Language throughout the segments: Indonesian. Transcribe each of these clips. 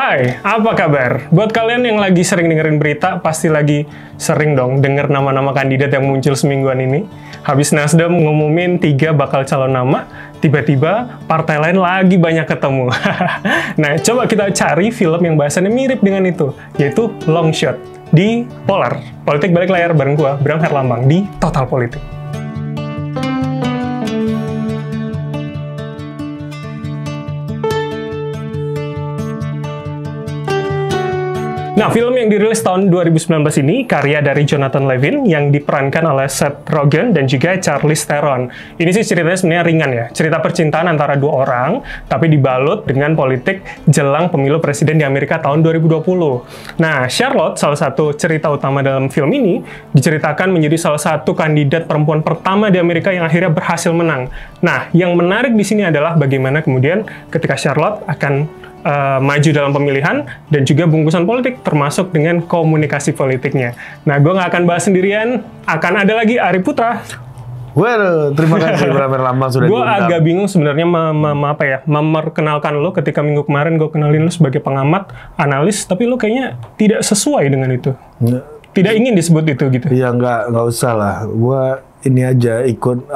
Hai, apa kabar? Buat kalian yang lagi sering dengerin berita, pasti lagi sering dong denger nama-nama kandidat yang muncul semingguan ini. Habis Nasdem ngumumin 3 bakal calon nama, tiba-tiba partai lain lagi banyak ketemu. Nah, coba kita cari film yang bahasannya mirip dengan itu, yaitu Long Shot di Polar. Politik balik layar bareng gua, Bram Herlambang, di Total Politik. Nah, film yang dirilis tahun 2019 ini karya dari Jonathan Levin yang diperankan oleh Seth Rogen dan juga Charlize Theron. Ini sih ceritanya sebenarnya ringan ya, cerita percintaan antara 2 orang, tapi dibalut dengan politik jelang pemilu presiden di Amerika tahun 2020. Nah, Charlotte, salah satu cerita utama dalam film ini, diceritakan menjadi salah satu kandidat perempuan pertama di Amerika yang akhirnya berhasil menang. Nah, yang menarik di sini adalah bagaimana kemudian ketika Charlotte akan maju dalam pemilihan dan juga bungkusan politik termasuk dengan komunikasi politiknya. Nah, gue nggak akan bahas sendirian, akan ada lagi Ari Putra. Waduh, terima kasih Bram Herlambang sudah Gue diundang. agak bingung sebenarnya memperkenalkan lo ketika minggu kemarin gue kenalin lo sebagai pengamat, analis, tapi lo kayaknya tidak sesuai dengan itu. Tidak ingin disebut itu gitu. Iya, nggak usah lah. Gue ini aja ikut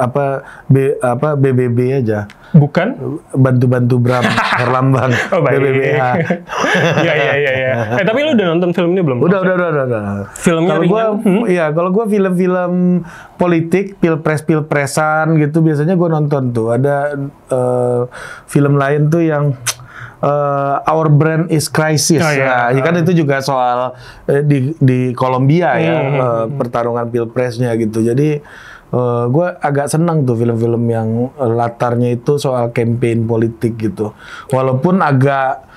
BBB aja. Bukan? Bantu-bantu Bram Herlambang. Oh, baik. BBBH. Iya. Tapi lu udah nonton film ini belum? Udah. Filmnya Kalau ringan? kalau gue film-film politik, pilpres-pilpresan gitu biasanya gue nonton tuh. Ada film lain tuh yang Our Brand is Crisis. Oh, iya. Nah, kan itu juga soal di Kolombia ya, pertarungan pilpresnya gitu. Jadi gue agak senang tuh film-film yang latarnya itu soal campaign politik gitu. Walaupun agak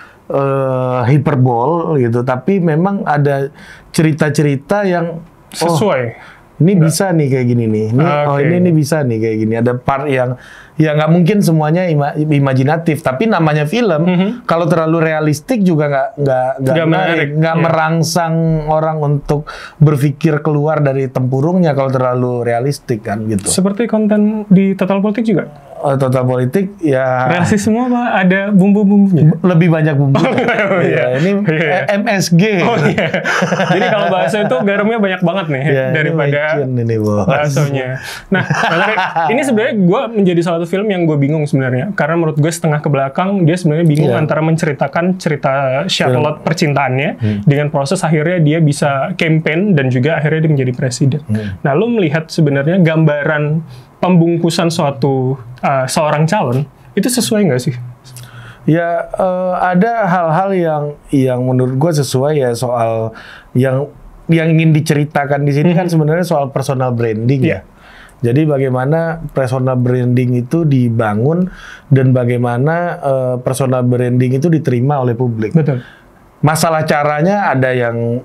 hiperbol gitu, tapi memang ada cerita-cerita yang Sesuai. Ini bisa nih kayak gini nih. Ini bisa nih kayak gini. Ada part yang ya nggak mungkin semuanya imajinatif. Tapi namanya film, kalau terlalu realistik juga nggak menarik, nggak merangsang orang untuk berpikir keluar dari tempurungnya kalau terlalu realistik kan gitu. Seperti konten di Total Politik juga? Total Politik ya. Realistis semua apa? Ada bumbu-bumbunya? Lebih banyak bumbu. Ini MSG. Oh iya. Jadi kalau bahasa itu garamnya banyak banget nih daripada baksonya. Nah, ini sebenarnya gue menjadi salah satu film yang gue bingung sebenarnya. Karena menurut gue setengah ke belakang dia sebenarnya bingung antara menceritakan cerita Charlotte percintaannya dengan proses akhirnya dia bisa campaign dan juga akhirnya dia menjadi presiden. Nah, lu melihat sebenarnya gambaran pembungkusan seorang calon itu sesuai nggak sih? Ya ada hal-hal yang menurut gue sesuai ya, soal yang ingin diceritakan di sini kan sebenarnya soal personal branding ya. Jadi bagaimana personal branding itu dibangun dan bagaimana personal branding itu diterima oleh publik. Betul. Masalah caranya ada yang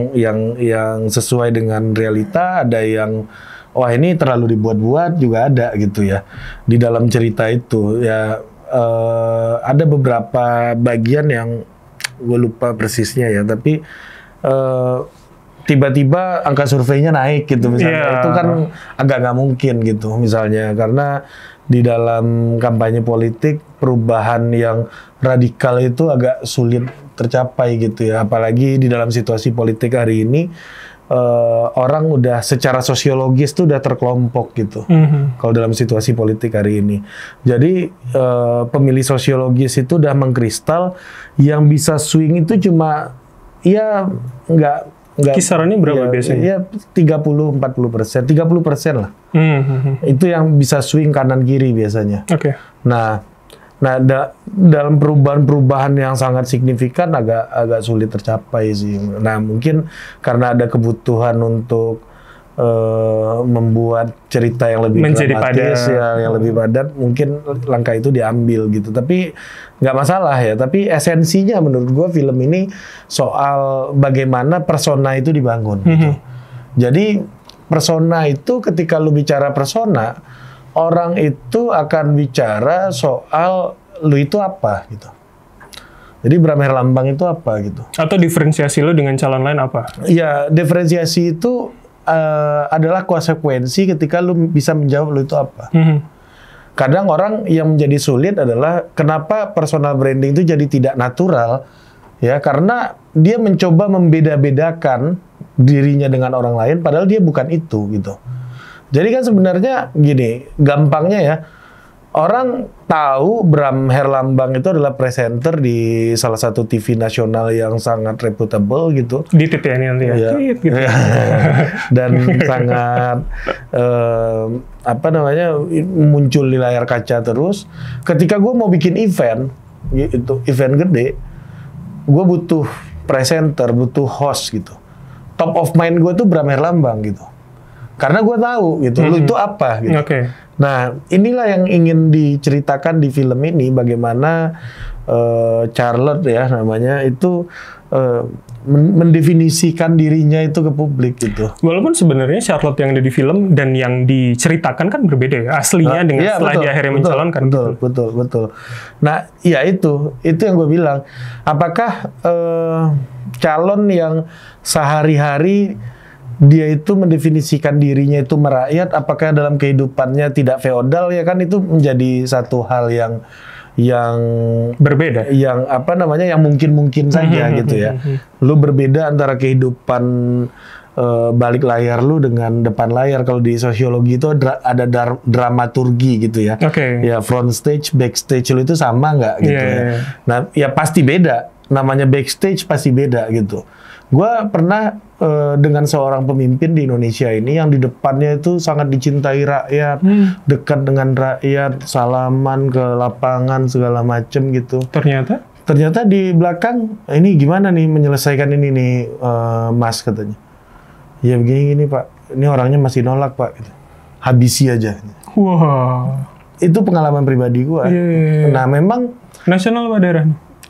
sesuai dengan realita, ada yang wah ini terlalu dibuat-buat juga ada gitu ya di dalam cerita itu ya. Ada beberapa bagian yang gue lupa persisnya ya, tapi tiba-tiba angka surveinya naik gitu misalnya, itu kan agak nggak mungkin gitu misalnya, karena di dalam kampanye politik perubahan yang radikal itu agak sulit tercapai gitu ya, apalagi di dalam situasi politik hari ini. Orang udah secara sosiologis tuh udah terkelompok gitu. Kalau dalam situasi politik hari ini, jadi pemilih sosiologis itu udah mengkristal, yang bisa swing itu cuma ya nggak kisarannya berapa biasanya? Ya 30-40%, 30% lah. Itu yang bisa swing kanan kiri biasanya. Oke. Nah, dalam perubahan-perubahan yang sangat signifikan agak sulit tercapai sih. Nah, mungkin karena ada kebutuhan untuk membuat cerita yang lebih dramatis, yang lebih padat, mungkin langkah itu diambil gitu. Tapi nggak masalah ya. Tapi esensinya menurut gua film ini soal bagaimana persona itu dibangun. Gitu. Jadi persona itu ketika lu bicara persona, orang itu akan bicara soal lu itu apa gitu. Jadi Bram Herlambang itu apa gitu. Atau diferensiasi lu dengan calon lain apa? Ya, diferensiasi itu adalah konsekuensi ketika lu bisa menjawab lu itu apa. Kadang orang yang menjadi sulit adalah kenapa personal branding itu jadi tidak natural Ya, karena dia mencoba membeda-bedakan dirinya dengan orang lain, padahal dia bukan itu gitu. Jadi kan sebenarnya gini, gampangnya ya, orang tahu Bram Herlambang itu adalah presenter di salah satu TV nasional yang sangat reputable gitu. Ditit ya ini nanti ya. Ya. Tit, gitu. Dan sangat muncul di layar kaca terus. Ketika gue mau bikin event, itu event gede, gue butuh presenter, butuh host gitu. Top of mind gue tuh Bram Herlambang gitu. Karena gue tahu gitu, lu itu apa gitu. Oke. Nah, inilah yang ingin diceritakan di film ini, bagaimana Charlotte ya namanya itu mendefinisikan dirinya itu ke publik gitu. Walaupun sebenarnya Charlotte yang ada di film dan yang diceritakan kan berbeda ya, aslinya dengan ya, setelah betul, dia akhirnya betul, mencalonkan. Betul. Nah, ya itu yang gue bilang. Apakah calon yang sehari-hari dia itu mendefinisikan dirinya itu merakyat, apakah dalam kehidupannya tidak feodal, ya kan itu menjadi satu hal yang berbeda, yang yang mungkin saja gitu ya. Lu berbeda antara kehidupan balik layar lu dengan depan layar. Kalau di sosiologi itu ada dramaturgi gitu ya. Ya front stage, backstage lu itu sama nggak gitu ya. Nah ya pasti beda. Namanya backstage pasti beda gitu. Gua pernah dengan seorang pemimpin di Indonesia ini yang di depannya itu sangat dicintai rakyat, dekat dengan rakyat, salaman ke lapangan segala macem gitu. Ternyata di belakang, ini gimana nih menyelesaikan ini nih, Mas katanya. Ya begini Pak, ini orangnya masih nolak Pak. Gitu. Habisi aja. Wow. Itu pengalaman pribadi gua. Nah memang nasional apa daerah?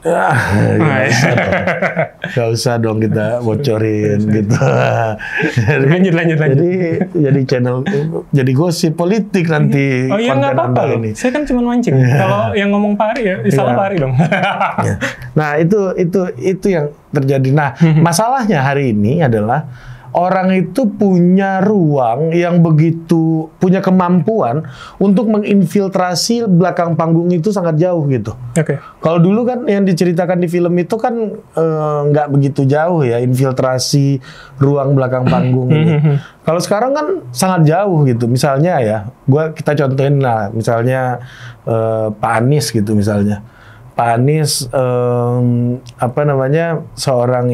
Gak usah dong kita bocorin gitu. Lanjut. Jadi channel, jadi gosip politik nanti. Oh iya nggak apa-apa loh. Saya kan cuma mancing. Kalau yang ngomong Pak Ari ya, salah Pak Ari dong. Nah itu yang terjadi. Nah masalahnya hari ini adalah orang itu punya ruang yang begitu, punya kemampuan untuk menginfiltrasi belakang panggung itu sangat jauh gitu. Kalau dulu kan yang diceritakan di film itu kan nggak begitu jauh ya, infiltrasi ruang belakang panggung. Gitu. Kalau sekarang kan sangat jauh gitu. Misalnya ya, kita contohin lah, misalnya Pak Anies gitu misalnya. Pak Anies seorang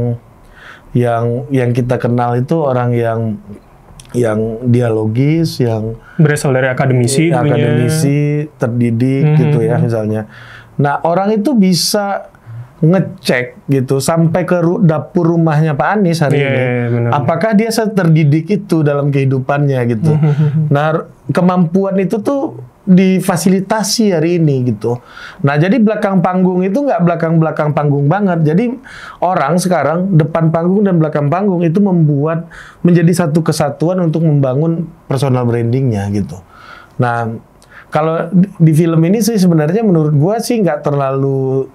yang kita kenal itu orang yang dialogis, yang berasal dari akademisi, terdidik gitu ya misalnya. Nah orang itu bisa ngecek gitu sampai ke dapur rumahnya Pak Anies hari ini, apakah dia terdidik itu dalam kehidupannya gitu. Nah kemampuan itu tuh difasilitasi hari ini gitu. Nah jadi belakang panggung itu nggak belakang panggung banget. Jadi orang sekarang depan panggung dan belakang panggung itu menjadi satu kesatuan untuk membangun personal brandingnya gitu. Nah kalau di film ini sih sebenarnya menurut gua sih nggak terlalu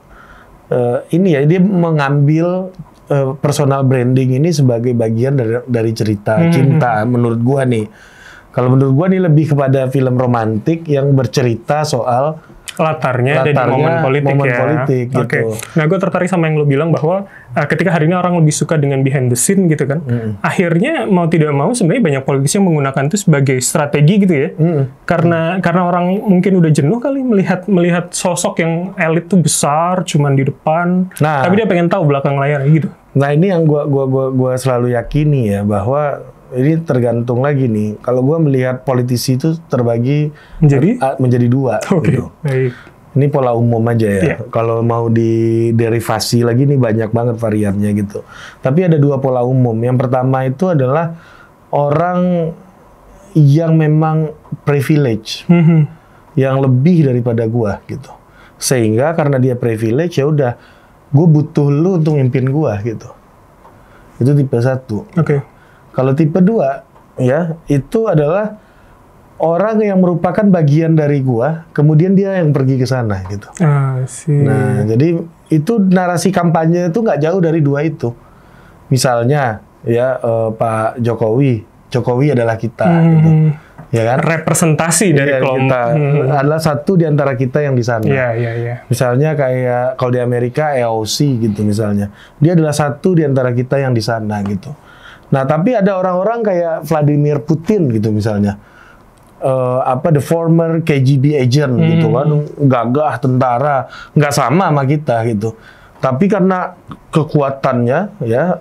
dia mengambil personal branding ini sebagai bagian dari cerita cinta menurut gua nih. Kalau menurut gua ini lebih kepada film romantik yang bercerita soal latarnya dan momen politik gitu. Nah, gue tertarik sama yang lo bilang bahwa ketika hari ini orang lebih suka dengan behind the scene gitu kan. Akhirnya mau tidak mau sebenarnya banyak politisi yang menggunakan itu sebagai strategi gitu ya. Karena orang mungkin udah jenuh kali melihat sosok yang elit tuh besar cuman di depan. Nah, tapi dia pengen tahu belakang layar gitu. Nah, ini yang gua selalu yakini ya, bahwa ini tergantung lagi nih. Kalau gue melihat politisi itu terbagi menjadi dua. Gitu. Baik. Ini pola umum aja ya. Kalau mau diderivasi lagi nih banyak banget variannya gitu. Tapi ada dua pola umum. Yang pertama itu adalah orang yang memang privilege, yang lebih daripada gue gitu. Sehingga karena dia privilege ya udah, gue butuh lu untuk mimpin gue gitu. Itu tipe 1. Kalau tipe 2, ya, itu adalah orang yang merupakan bagian dari gua, kemudian dia yang pergi ke sana, gitu. Nah, jadi itu narasi kampanye itu nggak jauh dari dua itu. Misalnya, ya, Pak Jokowi adalah kita, gitu. ya kan? Representasi dari kelompok. Kita adalah satu di antara kita yang di sana. Iya. Misalnya kayak kalau di Amerika AOC gitu misalnya, dia adalah satu di antara kita yang di sana gitu. Nah tapi ada orang-orang kayak Vladimir Putin gitu misalnya, the former KGB agent gitu kan, gagah tentara, nggak sama kita gitu. Tapi karena kekuatannya ya,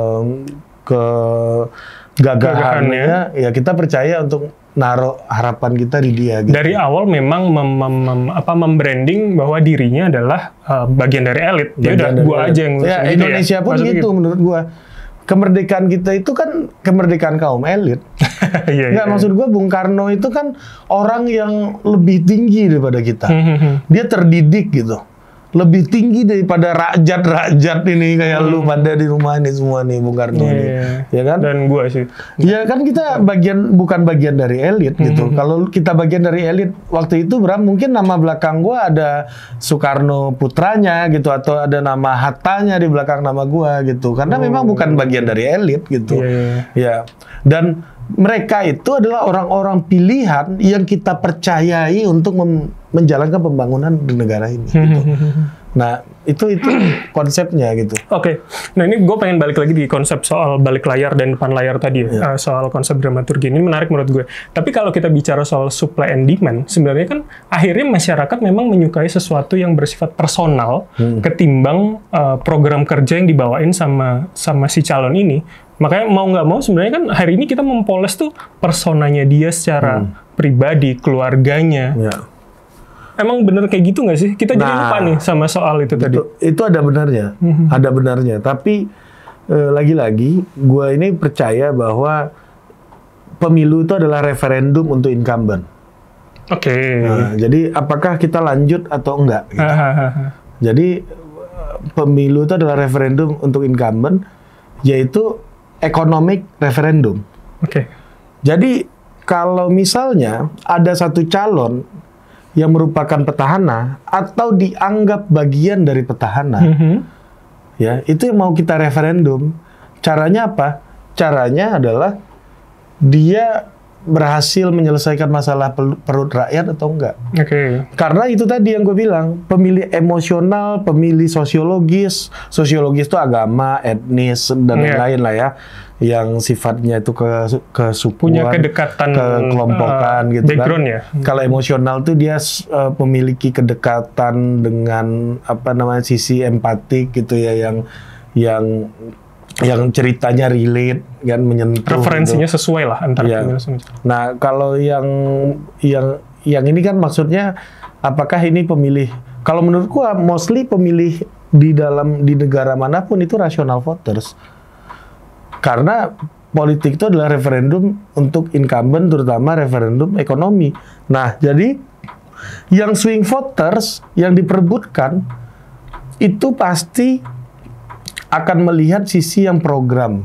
gagahannya ya kita percaya untuk naruh harapan kita di dia gitu. Dari awal memang membranding bahwa dirinya adalah bagian dari elit. Ya udah gua aja yang ya, gitu Indonesia pun gitu menurut gua. Kemerdekaan kita itu kan kemerdekaan kaum elit. Nggak, maksud gua Bung Karno itu kan orang yang lebih tinggi daripada kita. Dia terdidik gitu. Lebih tinggi daripada rakyat ini kayak lu pada di rumah ini semua nih Bung Karno ini, ya kan? Dan gua sih. Ya kan kita bukan bagian dari elit gitu. Kalau kita bagian dari elit waktu itu Bram, mungkin nama belakang gua ada Soekarno putranya gitu atau ada nama Hattanya di belakang nama gua gitu. Karena memang bukan bagian dari elit gitu. Ya. Dan mereka itu adalah orang-orang pilihan yang kita percayai untuk menjalankan pembangunan di negara ini. Gitu. Nah, itu konsepnya gitu. Oke. Nah, ini gue pengen balik lagi di konsep soal balik layar dan depan layar tadi ya. Soal konsep dramaturgi ini menarik menurut gue. Tapi kalau kita bicara soal supply and demand, sebenarnya kan akhirnya masyarakat memang menyukai sesuatu yang bersifat personal ketimbang program kerja yang dibawain sama si calon ini. Makanya mau nggak mau sebenarnya kan hari ini kita mempoles tuh personanya dia secara pribadi, keluarganya. Emang bener kayak gitu nggak sih? Kita jadi lupa nih sama soal itu tadi. Itu ada benarnya, ada benarnya. Tapi lagi-lagi, gue ini percaya bahwa pemilu itu adalah referendum untuk incumbent. Oke. Nah, jadi apakah kita lanjut atau enggak? Gitu. Jadi pemilu itu adalah referendum untuk incumbent, yaitu economic referendum. Oke. Jadi kalau misalnya ada satu calon yang merupakan petahana atau dianggap bagian dari petahana, ya itu yang mau kita referendum. Caranya apa? Caranya adalah dia berhasil menyelesaikan masalah perut rakyat atau enggak. Karena itu tadi yang gue bilang, pemilih emosional, pemilih sosiologis itu agama, etnis dan lain-lain lah ya, yang sifatnya itu kesukuan, punya kedekatan, kekelompokan gitu kan. Ya. Kalau emosional tuh dia memiliki kedekatan dengan sisi empatik gitu ya, yang ceritanya relate kan, menyentuh. Referensinya gitu. Sesuai lah antara Nah, kalau yang ini kan maksudnya apakah ini pemilih? Kalau menurut gua mostly pemilih di negara manapun itu rational voters. Karena politik itu adalah referendum untuk incumbent, terutama referendum ekonomi. Nah, jadi yang swing voters yang diperebutkan itu pasti akan melihat sisi yang program.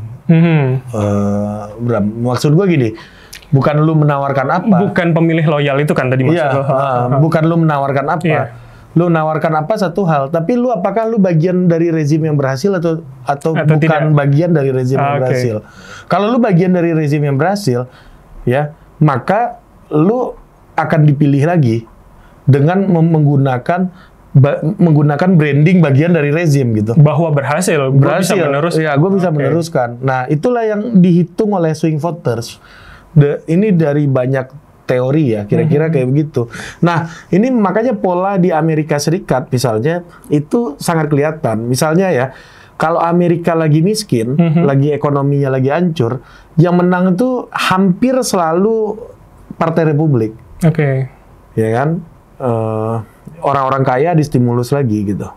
Maksud gue gini, bukan lu menawarkan apa. Bukan pemilih loyal itu kan tadi maksud bukan lu menawarkan apa. Lu menawarkan apa satu hal, tapi apakah lu bagian dari rezim yang berhasil atau bukan tidak? Bagian dari rezim yang berhasil. Kalau lu bagian dari rezim yang berhasil, ya, maka lu akan dipilih lagi dengan menggunakan branding bagian dari rezim gitu. Bahwa berhasil. Bisa meneruskan. Ya, gue bisa meneruskan. Nah, itulah yang dihitung oleh swing voters. Ini dari banyak teori ya, kira-kira kayak begitu. Nah, ini makanya pola di Amerika Serikat misalnya, itu sangat kelihatan. Misalnya ya, kalau Amerika lagi miskin, lagi ekonominya lagi hancur, yang menang itu hampir selalu Partai Republik. Ya kan? Orang-orang kaya distimulus lagi gitu.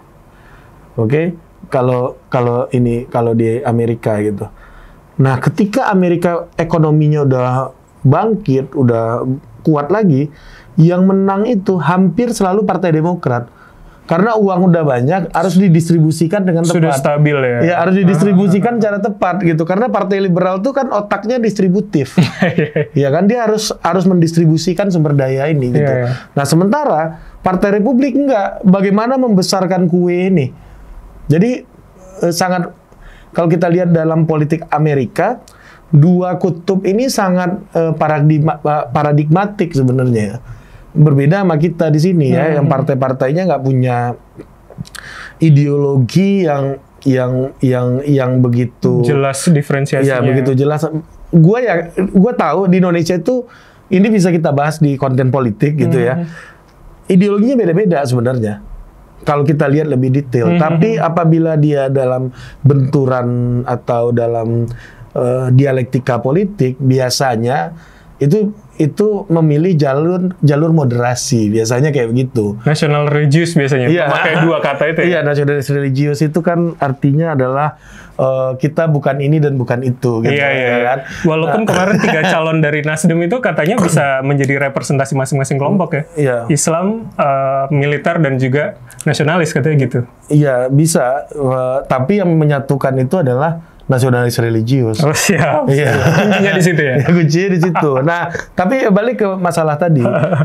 Kalau di Amerika gitu. Nah, ketika Amerika ekonominya udah bangkit, udah kuat lagi, yang menang itu hampir selalu Partai Demokrat. Karena uang udah banyak, harus didistribusikan dengan tepat. Sudah stabil ya? Ya, harus didistribusikan cara tepat gitu. Karena Partai Liberal itu kan otaknya distributif. Ya kan, dia harus mendistribusikan sumber daya ini gitu. Nah, sementara Partai Republik enggak. Bagaimana membesarkan kue ini? Jadi, kalau kita lihat dalam politik Amerika, dua kutub ini sangat paradigmatik sebenarnya. Berbeda sama kita di sini ya, yang partai-partainya nggak punya ideologi yang begitu jelas diferensiasinya. Ya, begitu jelas. Gua tahu di Indonesia itu ini bisa kita bahas di konten politik gitu ya. Ideologinya beda-beda sebenarnya. Kalau kita lihat lebih detail, tapi apabila dia dalam benturan atau dalam dialektika politik, biasanya itu memilih jalur moderasi, biasanya kayak begitu. National religious biasanya, pakai dua kata itu. Iya, nasionalis religius itu kan artinya adalah kita bukan ini dan bukan itu, gitu. Iya. Kan? Walaupun kemarin 3 calon dari Nasdem itu katanya bisa menjadi representasi masing-masing kelompok ya. Iya. Islam, militer dan juga nasionalis katanya gitu. Iya, bisa. Tapi yang menyatukan itu adalah nasionalis religius. Oh, siap. Iya. Kuncinya di situ ya. Kuncinya di situ. Nah, tapi balik ke masalah tadi.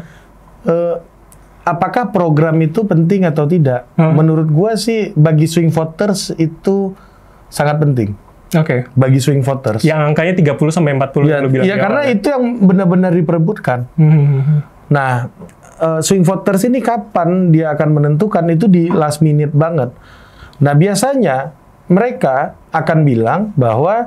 Apakah program itu penting atau tidak? Menurut gua sih bagi swing voters itu sangat penting. Oke. Bagi swing voters. Yang angkanya 30 sampai 40 ya, bilang. Ya, karena itu yang benar-benar diperebutkan. Nah, swing voters ini kapan dia akan menentukan, itu di last minute banget. Nah, biasanya mereka akan bilang bahwa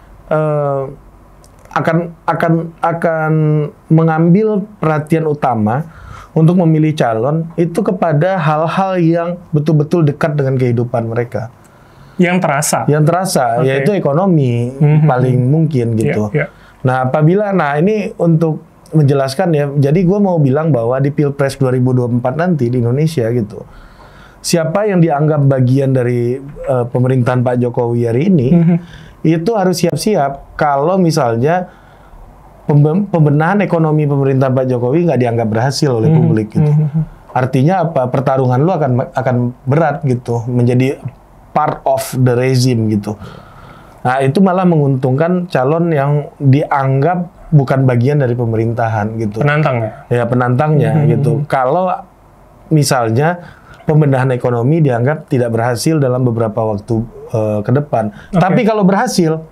akan mengambil perhatian utama untuk memilih calon itu kepada hal-hal yang betul-betul dekat dengan kehidupan mereka. Yang terasa, yaitu ekonomi paling mungkin gitu. Nah, ini untuk menjelaskan ya, jadi gue mau bilang bahwa di Pilpres 2024 nanti di Indonesia gitu, siapa yang dianggap bagian dari pemerintahan Pak Jokowi hari ini, itu harus siap-siap kalau misalnya pembenahan ekonomi pemerintahan Pak Jokowi nggak dianggap berhasil oleh publik gitu. Artinya apa? Pertarungan lu akan berat gitu, menjadi part of the regime gitu. Nah, itu malah menguntungkan calon yang dianggap bukan bagian dari pemerintahan gitu. Penantangnya? Ya, penantangnya gitu. Kalau misalnya pembenahan ekonomi dianggap tidak berhasil dalam beberapa waktu ke depan. Tapi kalau berhasil,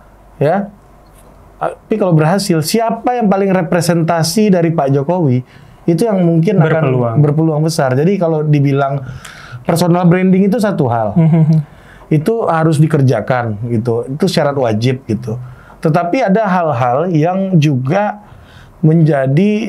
siapa yang paling representasi dari Pak Jokowi, itu yang mungkin akan berpeluang besar. Jadi kalau dibilang personal branding itu satu hal, itu harus dikerjakan gitu, itu syarat wajib gitu. Tetapi ada hal-hal yang juga menjadi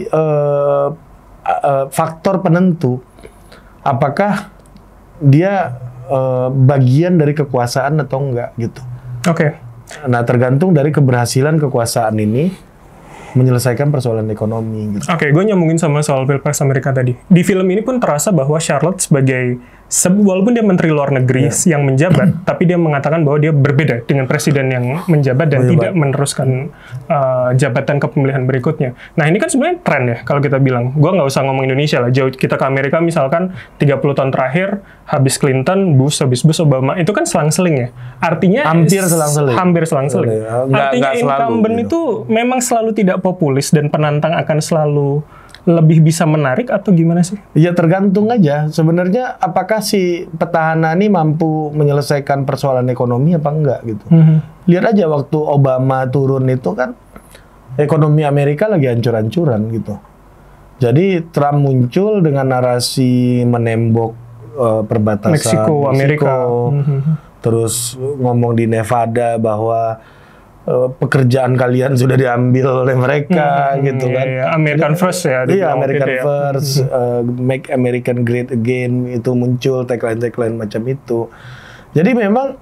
faktor penentu. Apakah dia bagian dari kekuasaan atau enggak gitu. Oke. Nah, tergantung dari keberhasilan kekuasaan ini menyelesaikan persoalan ekonomi gitu. Oke, gue nyambungin sama soal Pilpres Amerika tadi. Di film ini pun terasa bahwa Charlotte sebagai walaupun dia menteri luar negeri yang menjabat, tapi dia mengatakan bahwa dia berbeda dengan presiden yang menjabat dan tidak meneruskan jabatan kepemilihan berikutnya. Nah, ini kan sebenarnya tren ya kalau kita bilang. Gue nggak usah ngomong Indonesia lah, jauh kita ke Amerika misalkan 30 tahun terakhir, habis Clinton, Bush, Obama, itu kan selang-seling ya. Artinya hampir selang-seling. Artinya incumbent itu memang selalu tidak populis dan penantang akan selalu lebih bisa menarik atau gimana sih? Ya tergantung aja. Sebenarnya apakah si petahana ini mampu menyelesaikan persoalan ekonomi apa enggak gitu. Lihat aja waktu Obama turun itu kan ekonomi Amerika lagi hancur-hancuran gitu. Jadi Trump muncul dengan narasi menembok perbatasan Meksiko, Amerika. Terus ngomong di Nevada bahwa pekerjaan kalian sudah diambil oleh mereka gitu kan. American First ya. Iya, American First, Make American Great Again itu muncul tagline-tagline macam itu. Jadi memang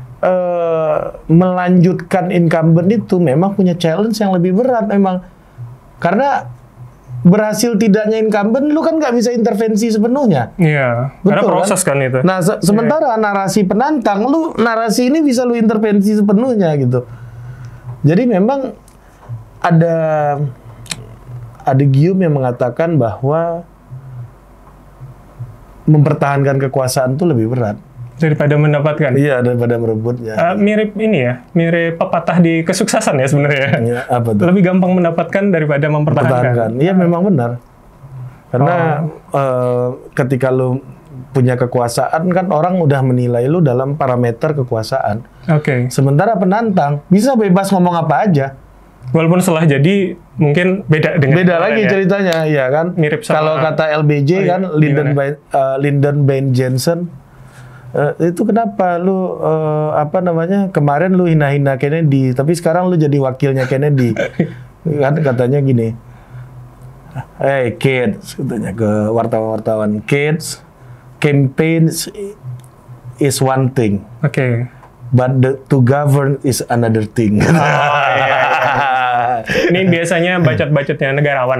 melanjutkan incumbent itu memang punya challenge yang lebih berat memang. Karena berhasil tidaknya incumbent, lu kan nggak bisa intervensi sepenuhnya. Iya, betul, karena proses kan itu. Nah, sementara narasi penantang, narasi ini bisa lu intervensi sepenuhnya gitu. Jadi memang ada Guillaume yang mengatakan bahwa mempertahankan kekuasaan itu lebih berat daripada mendapatkan. Iya, daripada merebutnya. Mirip ini ya, mirip pepatah di kesuksesan ya sebenarnya. Ya, apa tuh? Lebih gampang mendapatkan daripada mempertahankan. Iya, memang benar. Karena ketika lu punya kekuasaan kan orang udah menilai lu dalam parameter kekuasaan. Oke. Sementara penantang bisa bebas ngomong apa aja. Walaupun setelah jadi mungkin beda dengan Beda lagi ceritanya, ya kan? Mirip sama kalau kata LBJ kan Lyndon B. Johnson, itu kenapa lu kemarin lu hina-hina Kennedy, tapi sekarang lu jadi wakilnya Kennedy. Kan katanya gini. Hey kids, katanya ke wartawan-wartawan, kids, campaigns is one thing. Oke. But to govern is another thing. Oh, iya. Ini biasanya bacot-bacotnya negarawan.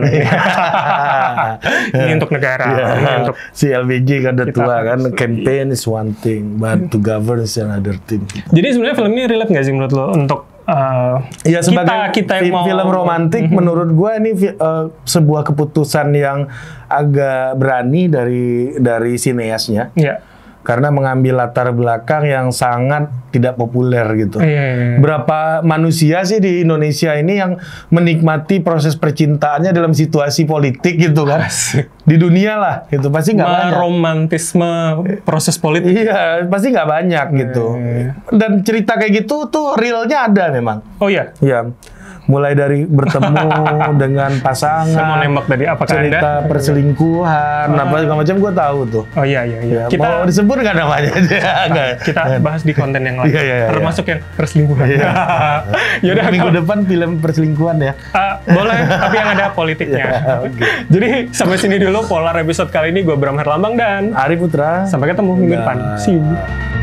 Ini untuk negara. Ini untuk si LBJ kan udah tua kan, campaign is one thing, but to govern is another thing. Jadi sebenarnya film ini relate nggak sih menurut lo untuk ya sebagai kita yang mau film romantik, menurut gue ini sebuah keputusan yang agak berani dari sineasnya. Iya. Karena mengambil latar belakang yang sangat tidak populer gitu. Iya. Berapa manusia sih di Indonesia ini yang menikmati proses percintaannya dalam situasi politik gitu kan? Di dunia lah, gitu pasti nggak banyak. Romantisme proses politik. Iya, pasti nggak banyak gitu. Dan cerita kayak gitu tuh realnya ada memang. Oh iya? Iya. Mulai dari bertemu dengan pasangan, saya mau nembak dari apakah cerita Anda? Perselingkuhan, apa segala macam gue tahu tuh. Oh iya. Ya, Kita mau disebut nggak namanya? kita bahas di konten yang lain. Iya. Termasuk yang perselingkuhan. Yaudah, minggu depan film perselingkuhan ya. Boleh, tapi yang ada politiknya. Okay. Jadi sampai sini dulu Polar episode kali ini. Gue Bram Herlambang dan Ari Putra. Sampai ketemu minggu depan. See you.